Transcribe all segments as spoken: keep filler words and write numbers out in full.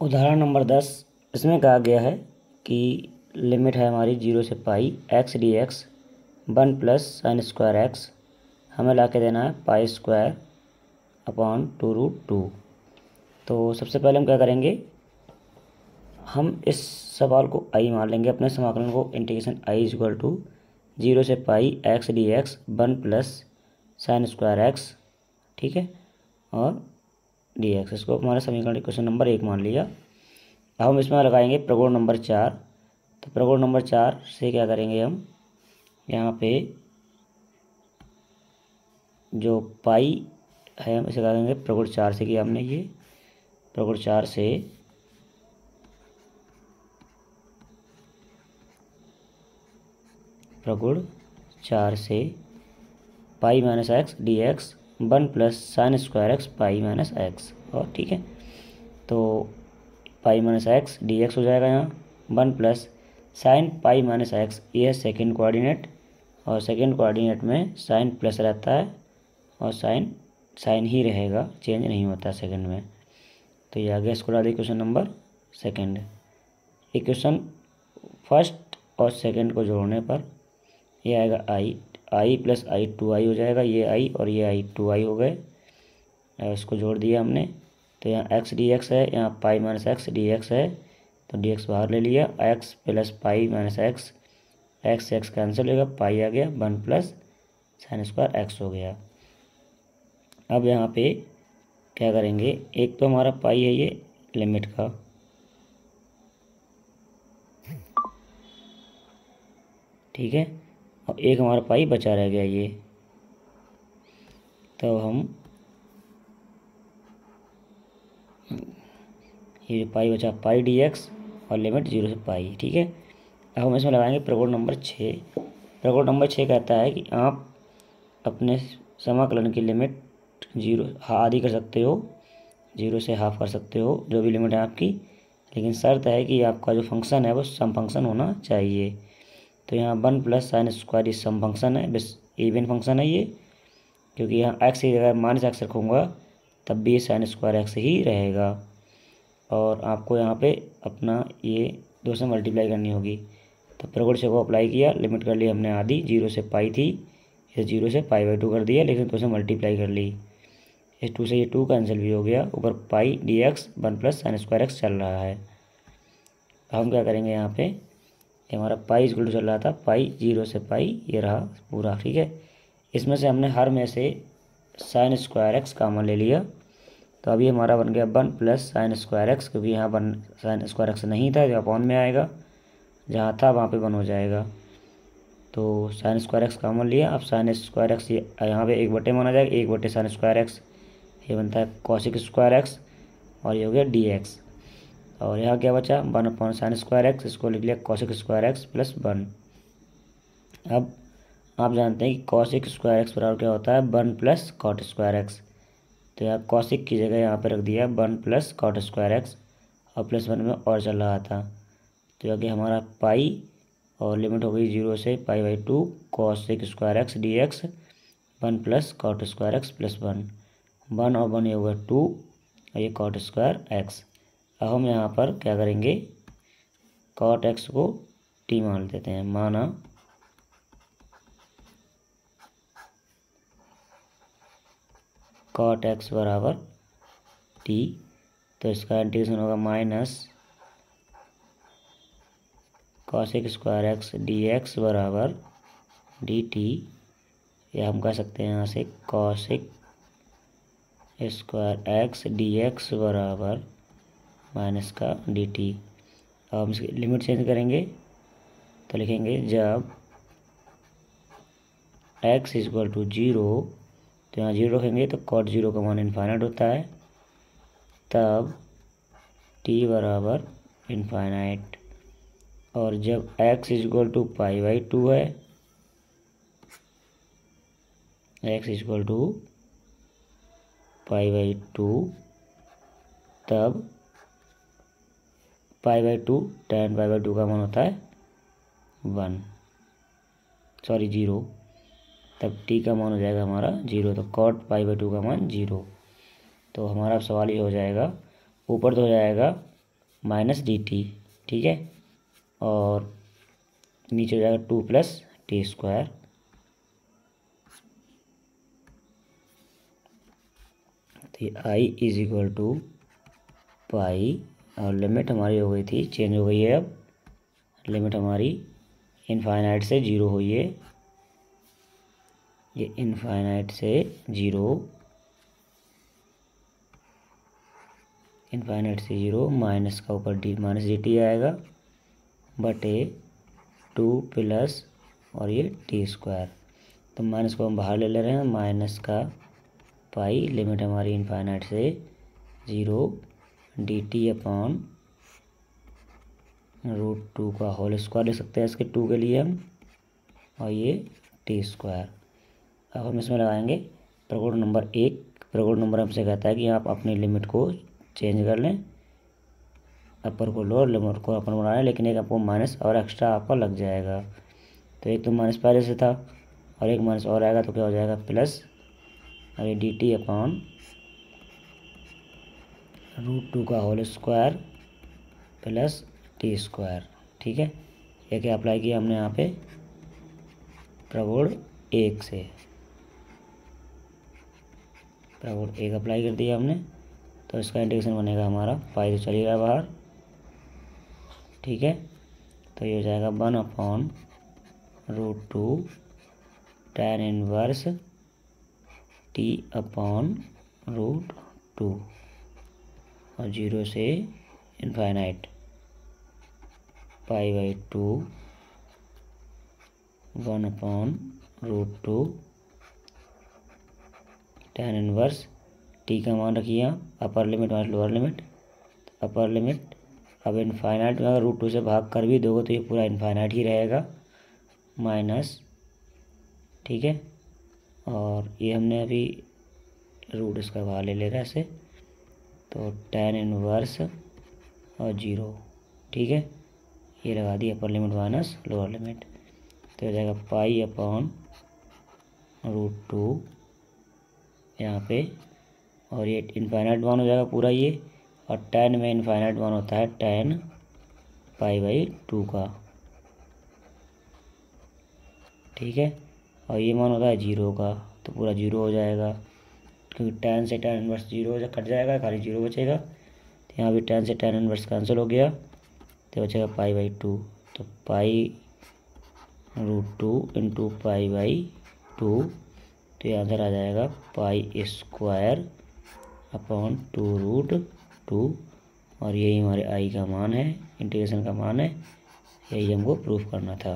उदाहरण नंबर दस, इसमें कहा गया है कि लिमिट है हमारी जीरो से pi x d x one plus sine square x, हमें ला के देना है pi square upon two root two. तो सबसे पहले हम क्या करेंगे, हम इस सवाल को आई मान लेंगे, अपने समाकलन को integration I is equal to zero से pi x d x one plus sine square x, ठीक है, और डी एक्स, इसको हमारा समीकरण क्वेश्चन नंबर एक मान लिया। अब हम इसमें लगाएंगे प्रगुण नंबर चार। तो प्रगुण नंबर चार से क्या करेंगे, हम यहाँ पे जो पाई है हम इसे करेंगे प्रगुण चार से किया हमने, ये प्रगुण चार से प्रगुण चार से pi minus x d x one plus sine square x pi minus x, और ठीक है, तो pi minus x d x हो जाएगा यहाँ, one plus sine pi minus x, ये है सेकेंड कोऑर्डिनेट, और सेकेंड कोऑर्डिनेट में साइन प्लस रहता है और साइन साइन ही रहेगा, चेंज नहीं होता सेकंड में। तो ये आ गया, इसको डाल दिया question number second. Equation first और सेकंड को जोड़ने पर ये आएगा आई, आई प्लस आई टू आई हो जाएगा, ये आई और ये आई टू आई हो गए, इसको जोड़ दिया हमने। तो यहाँ एक्स डी एक्स है, यहाँ pi minus x d x है, तो डी एक्स बाहर ले लिया, x plus pi minus x, x x cancel हो गया, पाई आ गया, one plus sine square x हो गया। अब यहाँ पे क्या करेंगे, एक तो हमारा पाई है ये लिमिट का, ठीक है, और एक हमारा पाई बचा रह गया ये, तो हम ये पाई बचा पाई डी एक्स और लिमिट जीरो से पाई, ठीक है। अब हम इसमें लगाएंगे प्रगुण नंबर छः। प्रगुण नंबर छः कहता है कि आप अपने समाकलन की लिमिट जीरो आधी कर सकते हो, जीरो से हाफ कर सकते हो, जो भी लिमिट है आपकी, लेकिन शर्त है कि आपका जो फंक्शन है वो सम फंक्शन होना चाहिए। तो यहाँ वन प्लस साइन स्क्वायर ये सम फंक्शन है, बस इवन फंक्शन है ये, क्योंकि यहाँ एक्स की जगह माइनस एक्स रखूँगा तब भी ये साइन स्क्वायर एक्स ही रहेगा, और आपको यहाँ पे अपना ये दो से मल्टीप्लाई करनी होगी। तो प्रगुण छः को अप्लाई किया, लिमिट कर ली हमने आधी, जीरो से पाई थी, इसे जीरो से पाई बाई टू कर दिया, लेकिन दो से मल्टीप्लाई कर ली, इस टू से ये टू कैंसिल भी हो गया, ऊपर pi d x one plus sine square x चल रहा है। हम क्या करेंगे, यहाँ पे हमारा पाई इक्वल टू चल रहा था, पाई जीरो से पाई ये रहा पूरा, ठीक है। इसमें से हमने हर में से साइन स्क्वायर एक्स कॉमन ले लिया, तो अभी हमारा बन गया one plus sine square x, क्योंकि यहाँ वन साइन स्क्वायर एक्स नहीं था, जो अपॉन में आएगा, जहाँ था वहाँ पे वन हो जाएगा। तो साइन स्क्वायर एक्स कॉमन लिया, अब साइन स्क्वायर एक्स यहाँ पे एक बटे माना जाएगा, एक बटे साइन स्क्वायर एक्स, ये बनता है कॉसिक स्क्वायर एक्स, और ये हो गया डी एक्स, और यहाँ क्या बचा one upon sine square x, इसको लिख लिया cosec square x plus one. अब आप जानते हैं कि कॉसिक स्क्वायर एक्स बराबर क्या होता है, one plus cot square x, तो यहाँ कॉसिक की जगह यहाँ पे रख दिया one plus cot square x, और प्लस वन में और चल रहा था, तो आगे हमारा पाई और लिमिट हो गई जीरो से pi by two cosec square x d x one plus cot square x plus one, one और वन ये होगा टू, और ये कॉट स्क्वायर एक्स। अब हम यहाँ पर क्या करेंगे, कॉट एक्स को टी मान देते हैं, माना कॉट एक्स बराबर टी, तो इसका इंटीग्रेशन होगा minus cosec square x d x बराबर डी टी, या हम कह सकते हैं यहाँ से cosec square x d x बराबर माइनस का डी टी। अब हम इसकी लिमिट चेंज करेंगे, तो लिखेंगे जब x is equal to zero, तो यहाँ जीरो रखेंगे तो कॉट जीरो का मान इनफाइनाइट होता है, तब t बराबर इनफाइनाइट, और जब x is equal to pi by two है, x is equal to pi by two, तब pi by two tan pi by two का मान होता है वन, सॉरी जीरो, तब टी का मान हो जाएगा हमारा जीरो, तो कॉट पाई बाई टू का मान जीरो। तो हमारा अब सवाल ये हो जाएगा, ऊपर तो हो जाएगा माइनस डी टी, ठीक है, और नीचे हो जाएगा टू प्लस टी स्क्वायर। तो ये I is equal to pi, और लिमिट हमारी हो गई थी, चेंज हो गई है, अब लिमिट हमारी इनफाइनाइट से जीरो हुई है, ये इनफाइनाइट से जीरो, इनफाइनाइट से जीरो, माइनस का ऊपर डी माइनस डी टी आएगा बटे टू प्लस और ये टी स्क्वायर। तो माइनस को हम बाहर ले ले रहे हैं, माइनस का पाई, लिमिट हमारी इनफाइनाइट से zero, d t upon root two का होल स्क्वायर लिख सकते हैं इसके टू के लिए हम, और ये टी स्क्वायर। अब हम इसमें लगाएंगे प्रगुण नंबर एक। प्रगुण नंबर हमसे कहता है कि आप अपनी लिमिट को चेंज कर लें, अपर को लोअर, लिमिट को अपर बना लें, लेकिन एक आपको माइनस और एक्स्ट्रा आपका लग जाएगा। तो एक तो माइनस पहले से था और एक माइनस और आएगा, तो क्या हो जाएगा प्लस, और ये d t upon root two का whole square plus t square, ठीक है। ये क्या अप्लाई किया हमने यहाँ पे प्रगुण एक से, प्रगुण एक अप्लाई कर दिया हमने, तो इसका इंटीग्रेशन बनेगा हमारा, पाई तो चलेगा बाहर, ठीक है। तो ये हो जाएगा one upon root two tan inverse t upon root two, और जीरो से infinite pi by two one upon root two tan inverse t का मान रखिए आप, upper limit minus lower limit, upper limit अब इनफाइनाइट में अगर रूट टू से भाग कर भी दोगे तो ये पूरा इनफाइनाइट ही रहेगा, माइनस, ठीक है। और ये हमने अभी रूट इसका बाहर ले ले रहा है ऐसे, तो टेन इनवर्स और जीरो, ठीक है, ये लगा दी upper limit minus lower limit, तो हो जाएगा पाई अपॉन रूट टू यहाँ पे, और ये इनफाइनाइट मान हो जाएगा पूरा ये, और टेन में इनफाइनाइट मान होता है टेन पाई बाई टू का, ठीक है, और ये मान होता है जीरो का, तो पूरा जीरो हो जाएगा, क्योंकि टेन से टेन इनवर्स जीरो हो कट जाएगा, खाली जीरो बचेगा। तो यहाँ भी टेन से टेन इनवर्स कैंसिल हो गया, तो बचेगा पाई बाई टू, तो pi root two into pi by two, तो ये आंसर आ जाएगा pi square upon two root two, और यही हमारे आई का मान है, इंटीग्रेशन का मान है, यही हमको प्रूफ करना था।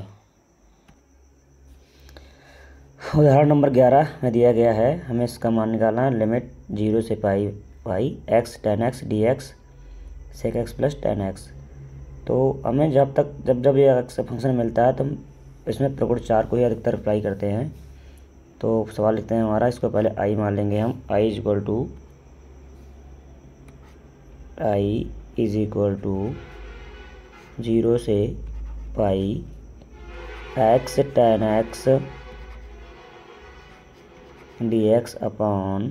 उदाहरण नंबर ग्यारह में दिया गया है, हमें इसका मान निकालना है, लिमिट जीरो से pi pi x tan x d x sec x plus tan x. तो हमें जब तक जब जब ये फंक्शन मिलता है तो हम इसमें प्रगुण चार को ही अधिकतर अप्लाई करते हैं। तो सवाल लिखते हैं हमारा, इसको पहले आई मान लेंगे हम, I is equal to I is equal to zero से pi x tan x d x upon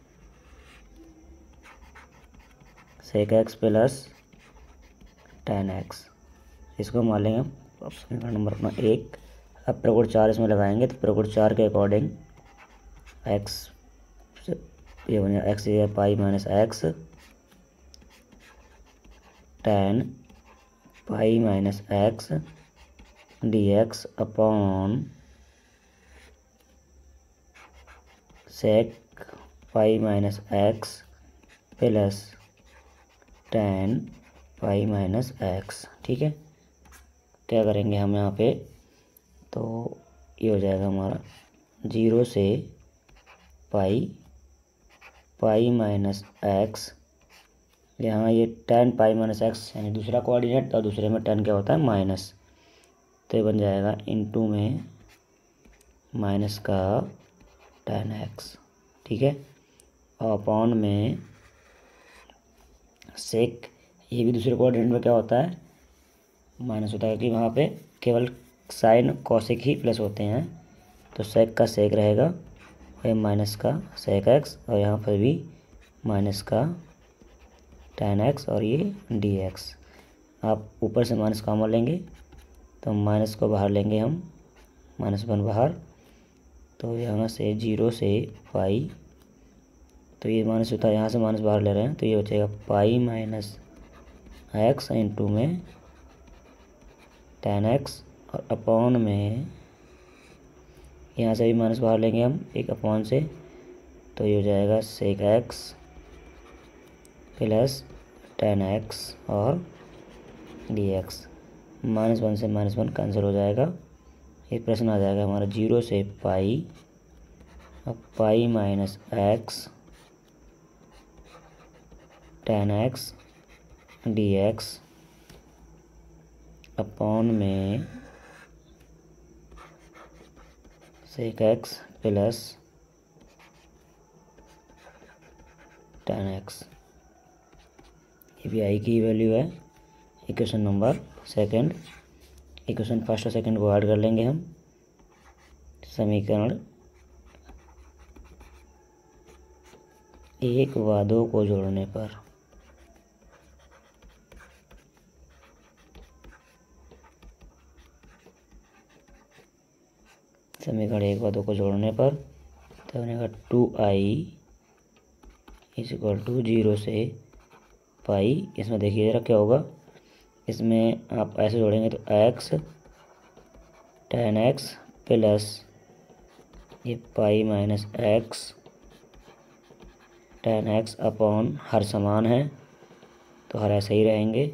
sec x plus tan x, इसको मान लेंगे हम ऑप्शन का नंबर अपना एक। अब प्रगुण चार इसमें लगाएंगे, तो प्रगुण चार के अकॉर्डिंग एक्स ये बनेगा एक्स ये pi minus x tan pi minus x d x upon sec pi minus x plus tan pi minus x, ठीक है। क्या करेंगे हम यहाँ पे, तो ये हो जाएगा हमारा जीरो से पाई पाई माइनस एक्स, यहाँ ये टेन पाई माइनस एक्स यानी दूसरा कोऑर्डिनेट, और दूसरे में टेन क्या होता है माइनस, तो ये बन जाएगा इनटू में माइनस का टेन एक्स, ठीक है, और अपॉन में सेक, ये भी दूसरे कोऑर्डिनेट में क्या होता है माइनस होता है, कि वहाँ पे केवल साइन कॉसेक ही प्लस होते हैं, तो सेक का सेक रहेगा और माइनस का सेक एक्स, और यहाँ पर भी माइनस का टेन एक्स और ये डी एक्स। आप ऊपर से माइनस कॉमन लेंगे तो माइनस को बाहर लेंगे हम, माइनस वन बाहर, तो यहाँ से जीरो से पाई, तो ये माइनस होता है, यहाँ से माइनस बाहर ले रहे हैं तो ये बचेगा पाई माइनस एक्स इंटू में टेन एक्स, और अपॉन में यहाँ से भी माइनस बाहर लेंगे हम एक अपॉन से, तो ये हो जाएगा sec x plus tan x और डी एक्स। माइनस वन से माइनस वन कैंसिल हो जाएगा। ये प्रश्न आ जाएगा हमारा जीरो से पाई, अब pi minus x tan x d x upon में sec x plus tan x. ये भी आई की वैल्यू है। Equation number second, equation first और सेकंड को ऐड कर लेंगे हम। समीकरण एक व दो को जोड़ने पर समीकरण एक व दो को जोड़ने पर तो बनेगा two I is equal to zero से पाई। इसमें देखिए जरा क्या होगा, इसमें आप ऐसे जोड़ेंगे तो एक्स टेन एक्स प्लस ये pi minus x tan x upon हर समान है तो हर ऐसे ही रहेंगे,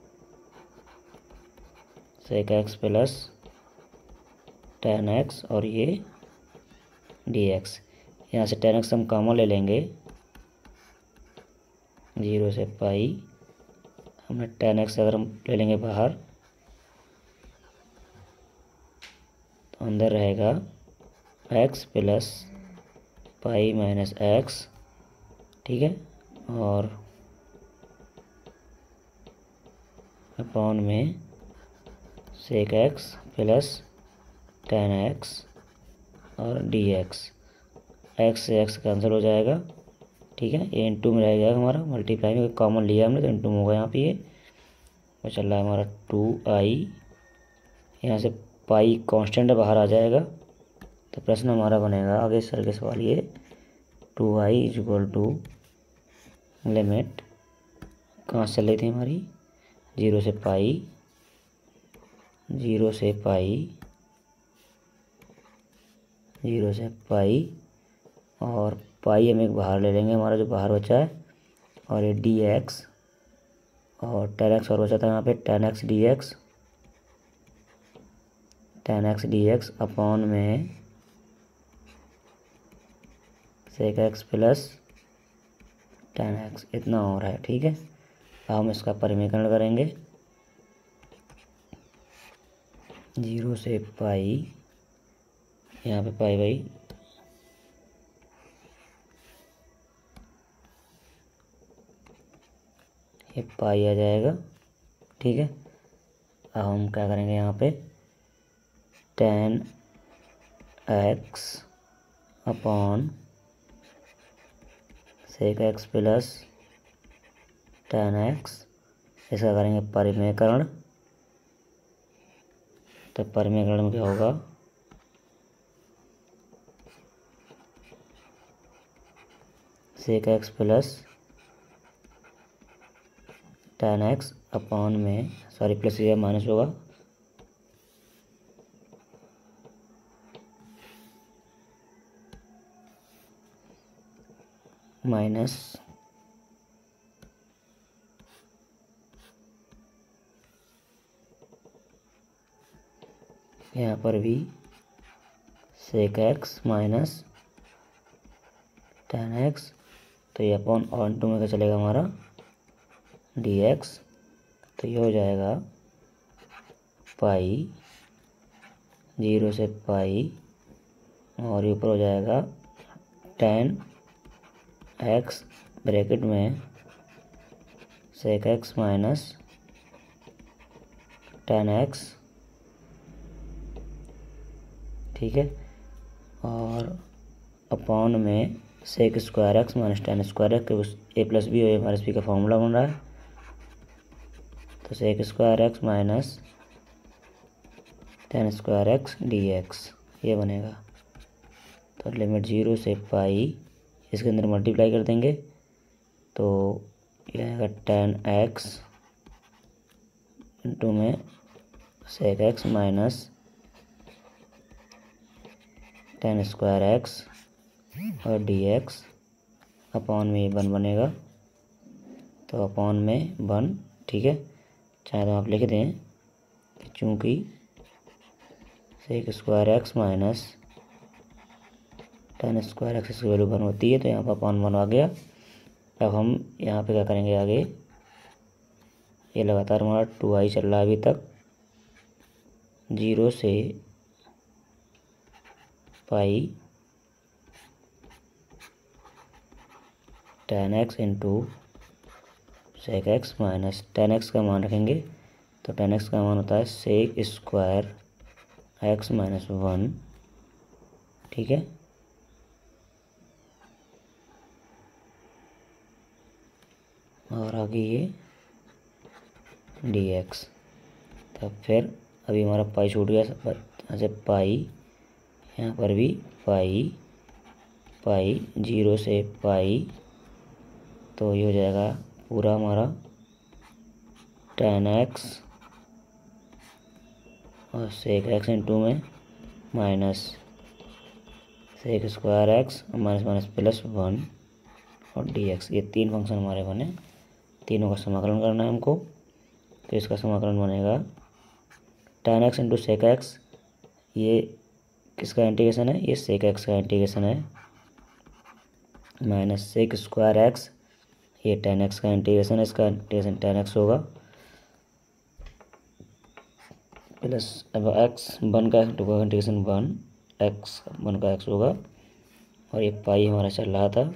sec x plus tan x और ये डी एक्स। यहाँ से टेन एक्स हम कॉमन ले लेंगे, जीरो से पाई, हमने टेन एक्स अगर हम ले लेंगे बाहर तो अंदर रहेगा x plus pi minus x, ठीक है, और अपॉन में sec x plus tan x और डी एक्स। एक्स से एक्स कैंसिल हो जाएगा, ठीक है, ये इंटू में रह जाएगा हमारा, मल्टीप्लाई में कॉमन लिया हमने तो इंटू में होगा यहाँ पे। ये और चल रहा है हमारा टू आई, यहाँ से पाई कांस्टेंट बाहर आ जाएगा तो प्रश्न हमारा बनेगा आगे सर के सवाल ये two I is equal to limit कहाँ से चल रही थी हमारी, जीरो से पाई, जीरो से पाई, जीरो से पाई, और पाई हम एक बाहर ले लेंगे, हमारा जो बाहर बचा है, और ये डी एक्स और टेन एक्स और बचा था यहाँ पे tan x d x, tan x d x upon में sec x plus tan x, इतना हो रहा है, ठीक है। अब हम इसका परिमीकरण करेंगे, जीरो से पाई, यहाँ पे पाई बाई ये पाई आ जाएगा, ठीक है। अब हम क्या करेंगे यहाँ पे tan x upon sec x plus tan x, इसका करेंगे परिमेयकरण, तो परिमेयकरण में क्या होगा, sec x plus tan x upon में, सॉरी प्लस या माइनस होगा, माइनस यहाँ पर भी sec x minus tan x, तो ये अपॉन और टू में क्या चलेगा हमारा डी एक्स, तो ये हो जाएगा पाई, जीरो से पाई, और ऊपर हो जाएगा टेन एक्स ब्रैकेट में sec x minus tan x, ठीक है, और अपॉन में sec square x minus tan square x, A plus B और ए माइनस बी का फॉर्मूला बन रहा है, तो sec square x minus tan square x d x ये बनेगा। तो लिमिट जीरो से पाई इसके अंदर मल्टीप्लाई कर देंगे तो ये आएगा टेन एक्स इंटू में sec x minus tan square x और डी एक्स अपॉन में वन बनेगा। तो अपॉन में वन, ठीक है, चाहे तो आप लिख दें कि चूँकि sec square x minus tan square x की वैल्यू वन होती है तो यहाँ पर अपॉन वन आ गया। अब हम यहाँ पे क्या करेंगे आगे, ये लगातार हमारा टू आई चल रहा है अभी तक, जीरो से pi tan x into sec x minus tan x का मान रखेंगे तो टेन एक्स का मान होता है sec square x minus one, ठीक है। और आगे ये डी एक्स। तब फिर अभी हमारा पाई छूट गया, यहाँ से पाई, यहाँ पर भी पाई पाई जीरो से पाई, तो ये हो जाएगा पूरा हमारा टेन एक्स और सेक एक्स इंटू में माइनस सेक स्क्वायर एक्स और माइनस माइनस प्लस वन और डी एक्स। ये तीन फंक्शन हमारे बने, तीनों का समाकलन करना है हमको। तो इसका समाकलन बनेगा tan x into sec x, ये किसका इंटीग्रेशन है, ये सेक एक्स का इंटीग्रेशन है, माइनस सेक स्क्वायर एक्स, ये टेन एक्स का इंटीग्रेशन है, इसका इंटीग्रेशन टेन एक्स होगा, प्लस अब एक्स वन का इंटीग्रेशन वन एक्स वन का एक्स होगा। और ये पाई हमारा चल रहा था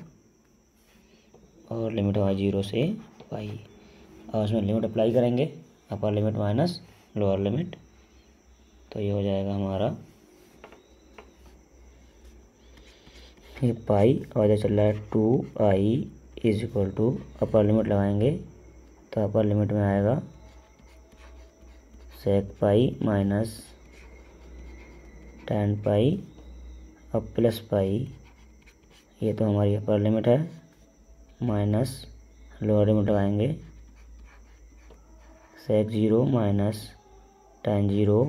और लिमिट हमारा जीरो से पाई। और उसमें लिमिट अप्लाई करेंगे, upper limit minus lower limit, तो ये हो जाएगा हमारा ये पाई और इधर चल रहा है two I is equal to, upper limit लगाएंगे तो अपर लिमिट में आएगा सेक पाई माइनस टेन पाई और प्लस पाई, ये तो हमारी अपर लिमिट है, माइनस लोअर लिमिट लगाएंगे sec zero minus tan zero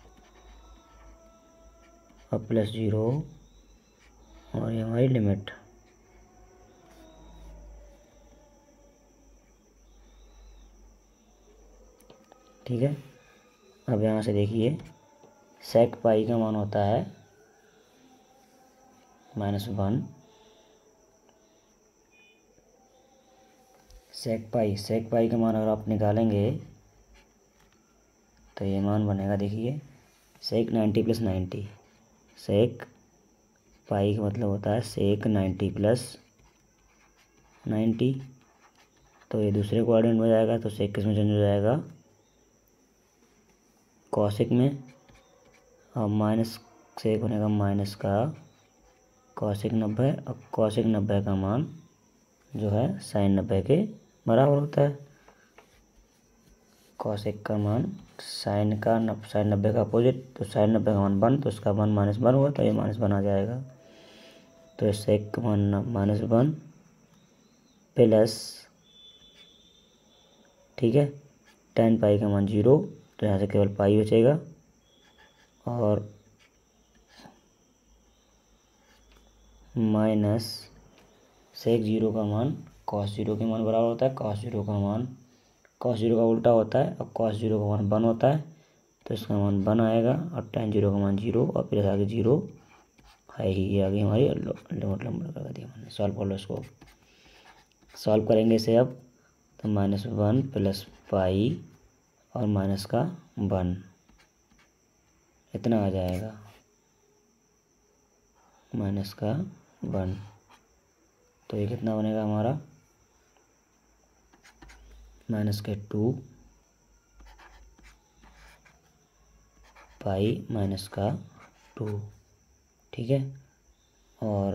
और प्लस जीरो और ये हमारी लिमिट। ठीक है, अब यहाँ से देखिए सेक पाई का मान होता है माइनस वन, सेक पाई सेक पाई का मान अगर आप निकालेंगे तो ये मान बनेगा, देखिए sec ninety plus ninety, sec pi का मतलब होता है सेक नाइन्टी प्लस नाइन्टी, तो ये दूसरे कोऑर्डिनेट में जाएगा तो सेक किस में चेंज हो जाएगा, कॉसिक में, और माइनस सेक बनेगा माइनस का कॉसिक नब्बे, और कॉसिक नब्बे का मान जो है साइन नब्बे के बराबर होता है। कॉसिक का मान साइन का नब साइन नब्बे का अपोजिट, तो साइन नब्बे का मान वन, तो इसका मान माइनस वन हुआ तो ये माइनस वन आ जाएगा। तो सेक का मान माइनस वन प्लस, ठीक है, टेन पाई का मान जीरो, तो यहाँ से केवल पाई बचेगा, और माइनस सेक जीरो का मान कॉस जीरो के मान बराबर होता है, कॉस जीरो का मान कॉस जीरो का उल्टा होता है और कॉस जीरो का मान वन होता है, तो इसका मान वन आएगा, और टेन जीरो का मान जीरो, और फिर आगे जीरो है ही, ये आगे हमारी लिमिट नंबर कर दिया मैंने। सॉल्व कर लो, इसको सॉल्व करेंगे इसे अब, तो माइनस वन प्लस पाई और माइनस का वन, इतना आ जाएगा माइनस का वन। तो ये कितना बनेगा हमारा, माइनस के टू पाई माइनस का टू, ठीक है। और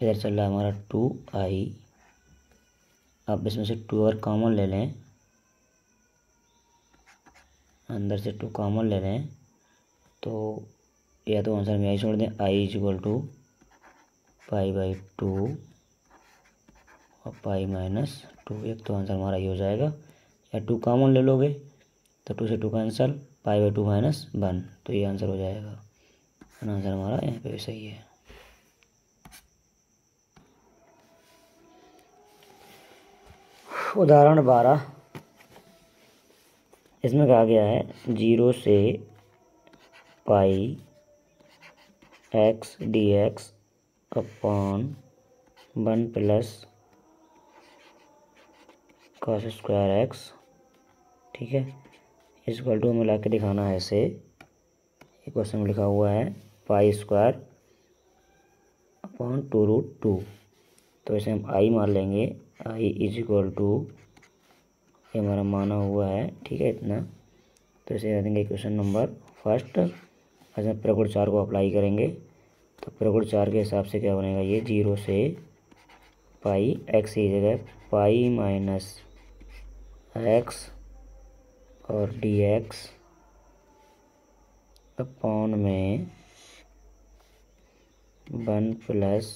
इधर चल रहा है हमारा टू आई। अब इसमें से टू और कॉमन ले लें, अंदर से टू कॉमन ले लें तो या तो आंसर में आई छोड़ दें, I is equal to pi by two और पाई माइनस टू। एक तो आंसर हमारा ये हो जाएगा, या टू कॉमन ले लोगे तो टू से two cancel, pi by two minus one, तो ये आंसर हो जाएगा। आंसर हमारा यहाँ पे भी सही है। उदाहरण बारह, इसमें कहा गया है जीरो से pi x d x upon one plus cos square x, ठीक है, इस इक्वल टू मिला के दिखाना है इसे। एक क्वेश्चन में लिखा हुआ है pi square upon two root two, तो इसे हम आई मान लेंगे। आई इज इक्वल टू, ये हमारा माना हुआ है, ठीक है इतना, तो इसे कह देंगे क्वेश्चन नंबर फर्स्ट। इसमें प्रगुण चार को अप्लाई करेंगे तो प्रगुण चार के हिसाब से क्या बनेगा, ये जीरो से पाई एक्स की जगह पाई माइनस एक्स और डी एक्स अपॉन में one plus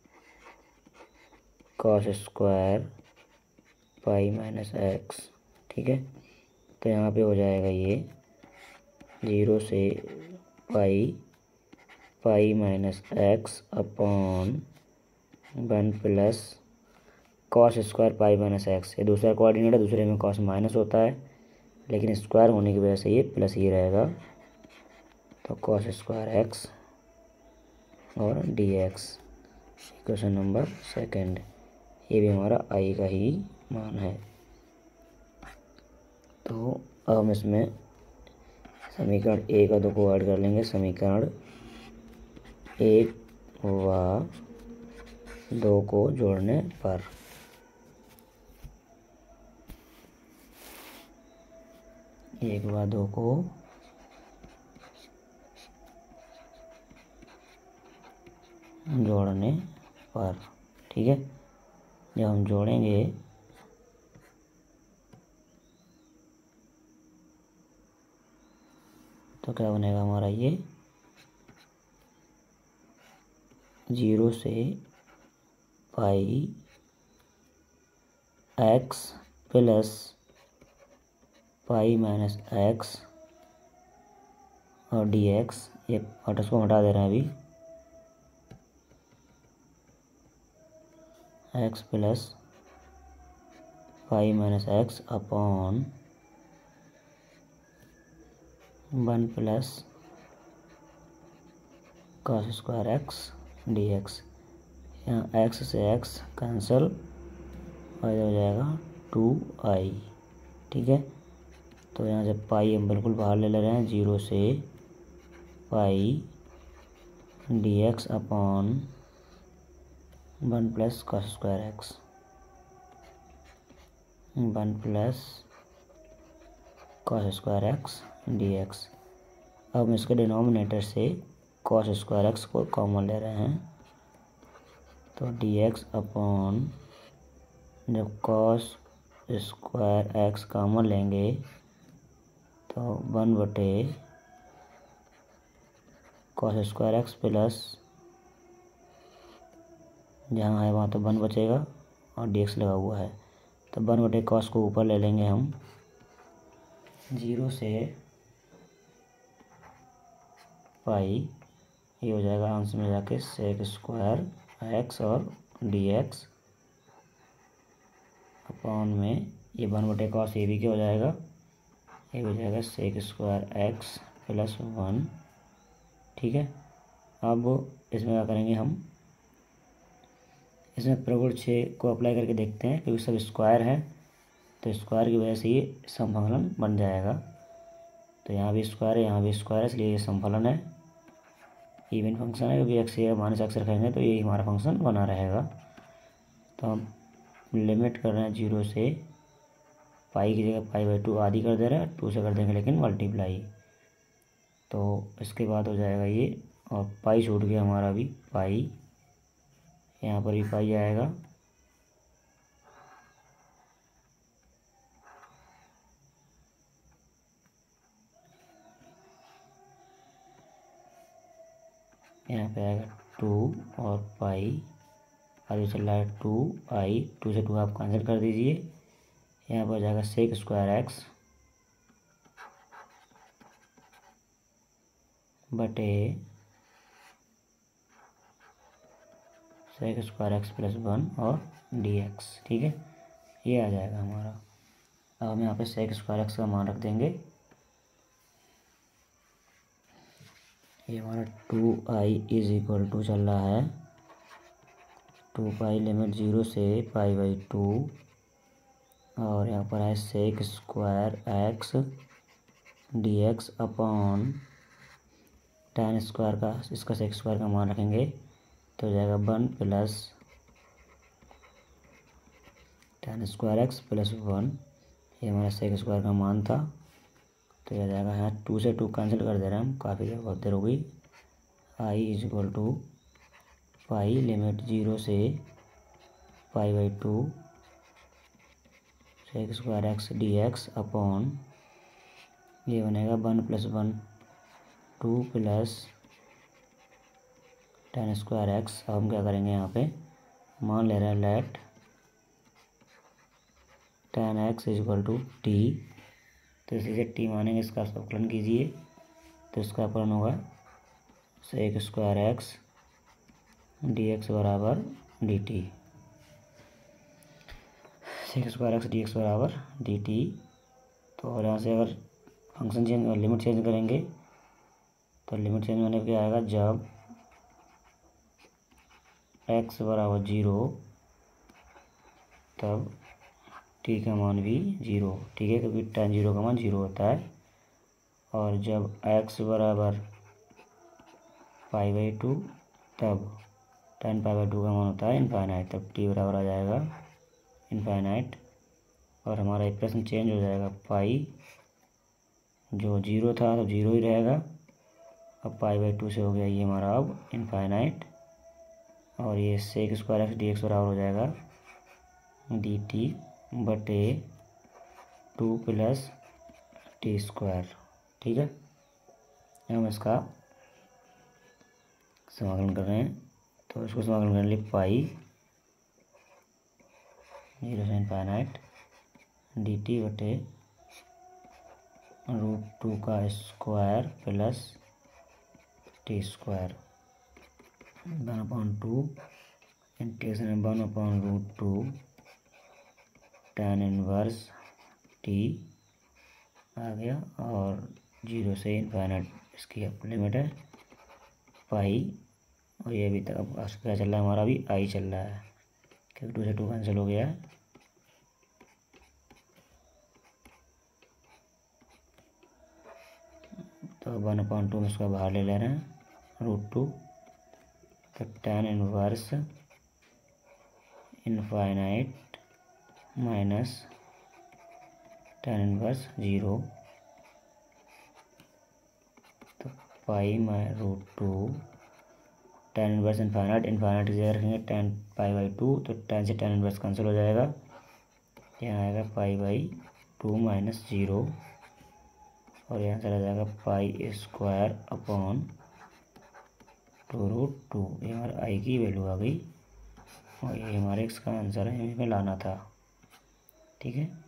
cos square pi minus x, ठीक है। तो यहाँ पे हो जाएगा ये जीरो से pi pi minus x upon one plus cos square pi minus x. ये दूसरा कोऑर्डिनेट है, दूसरे में कॉस माइनस होता है, लेकिन स्क्वायर होने की वजह से ये प्लस ही रहेगा। तो कॉस स्क्वायर एक्स और d x, question number second, ये भी हमारा आई का ही मान है। तो अब हम इसमें समीकरण एक और दो को ऐड कर लेंगे। समीकरण एक व दो को जोड़ने पर एक व दो को जोड़ने पर, ठीक है, जब हम जोड़ेंगे तो क्या बनेगा हमारा, ये जीरो से pi x plus pi minus x और डी एक्स, ये माइनस को हटा दे रहे हैं अभी, x plus pi minus x upon one plus cos square x d x. यहाँ एक्स से एक्स कैंसिल और हो जाएगा टू आई, ठीक है। तो यहाँ से पाई हम बिल्कुल बाहर ले ले रहे हैं, जीरो से pi d x upon one plus cos square x, one plus cos square x d x. अब हम इसके डिनोमिनेटर से कॉस स्क्वायर एक्स को कॉमन ले रहे हैं, तो डी एक्स अपॉन, जब कॉस स्क्वायर एक्स कॉमन लेंगे तो वन बटे कॉस स्क्वायर एक्स प्लस, जहाँ है वहाँ तो वन बचेगा और डी एक्स लगा हुआ है, तो वन बटे कॉस को ऊपर ले लेंगे हम, जीरो से पाई, ये हो जाएगा आंसर में जाके सेक स्क्वायर एक्स और डी एक्स अपॉन में ये वन बटे कॉस, ये भी क्या हो जाएगा, ये हो जाएगा sec square x plus one, ठीक है। अब इसमें क्या करेंगे हम, इसमें प्रगुण छः को अप्लाई करके देखते हैं, क्योंकि सब स्क्वायर है तो स्क्वायर की वजह से ये समफलन बन जाएगा। तो यहाँ भी स्क्वायर है, यहाँ भी स्क्वायर है, इसलिए ये समफलन है, इवन फंक्शन है, क्योंकि एक्स या माइनस एक्स रखेंगे तो यही हमारा फंक्शन बना रहेगा। तो हम लिमिट कर रहे हैं जीरो से पाई की जगह पाई बाई टू आधी कर दे रहे हैं, टू से कर देंगे लेकिन मल्टीप्लाई, तो इसके बाद हो जाएगा ये, और पाई छूट गया हमारा भी, पाई यहाँ पर भी पाई आएगा। यहाँ पे आएगा टू और पाई, आगे चल रहा है टू आई, टू से टू आप कैंसिल कर दीजिए। यहाँ पर हो जाएगा सेक स्क्वायर एक्स बटे sec square x plus one और डी एक्स। ठीक है, ये आ जाएगा हमारा। अब हम यहाँ पे सेक स्क्वायर एक्स का मान रख देंगे। ये हमारा two I is equal to चल रहा है टू पाई लिमिट जीरो से पाई बाई टू, और यहाँ पर है sec square x d x upon tan square का, इसका सेक स्क्वायर का मान रखेंगे तो हो जाएगा one plus tan square x plus one. ये हमारा सेक स्क्वायर का मान था, तो यह जाएगा यहाँ टू से टू कैंसिल कर दे रहे हैं हम, काफ़ी देर बहुत देर हो गई। I is equal to pi limit zero से pi by two sec square x d x upon ये बनेगा one plus one two plus tan square x. अब हम क्या करेंगे, यहाँ पे मान ले रहे हैं let tan x is equal to t, तो इसी से टी मानेंगे, इसका अवकलन कीजिए तो इसका अपलन होगा sec square x d x बराबर d t, sec square x d x बराबर डी टी। तो और यहाँ से अगर फंक्शन चेंज और लिमिट चेंज करेंगे तो लिमिट चेंज होने पर क्या आएगा, जब एक्स बराबर जीरो तब टी का मान भी जीरो। ठीक है, क्योंकि टेन जीरो का मान जीरो होता है। और जब एक्स बराबर पाई बाई टू तब टेन पाई बाई टू का मान होता है इनफाइनाइट, तब टी बराबर आ जाएगा इनफाइनाइट। और हमारा एक प्रश्न चेंज हो जाएगा, पाई जो जीरो था तो जीरो ही रहेगा, अब पाई बाई टू से हो गया ये हमारा अब इनफाइनाइट। और ये sec square x d x बराबर हो जाएगा डी टी बटे टू प्लस टी स्क्वायर। ठीक है, हम इसका समाकलन कर रहे हैं, तो इसको समाकलन करने के लिए पाई जीरो से इनफाइनाइट डी टी बटे रूट टू का square plus t square one upon two integration one upon root two tan inverse t आ गया, और जीरो से इनफाइनाइट इसकी लिमिट है पाई। और ये अभी तक अब क्या चल रहा है, हमारा भी आई चल रहा है क्योंकि टू से टू कैंसिल हो गया है। तो वन अपॉन टू में इसका बाहर ले ले रहे हैं रूट टू, तो tan inverse infinite minus tan inverse zero, तो पाई माइ root two tan inverse infinite, infinite की जगह रखेंगे टेन पाई बाई टू, तो टेन से टेन इनवर्स कैंसिल हो जाएगा, यहाँ आएगा pi by two minus zero, और यहाँ चला जाएगा pi square upon two root two. ये हमारे आई की वैल्यू आ गई और ये हमारे इसका आंसर है, इसमें लाना था। ठीक है।